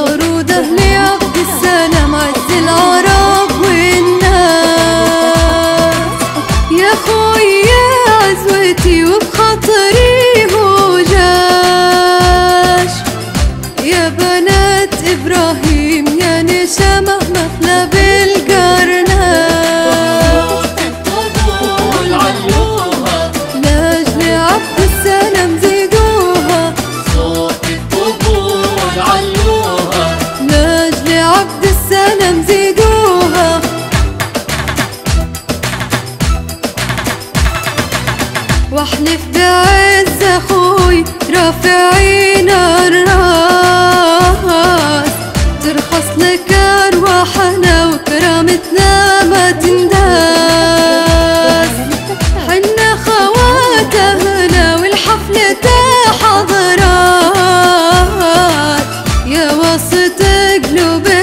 ورود أهل عبد السلام عز العرب والناس. يا خويا عزوتي وبخاطري هو جاش، يا بنات إبراهيم يا نشامة مخلى بالقرناس. لأجل عبد السلام زيدوها، لأجل عبد السلام زيدوها. واحلف بعز اخوي رافعين الراس، ترخص لك ارواحنا وكرامتنا ما تنداس. حنا خواتهنا والحفلة حضرات، يا وسط قلوب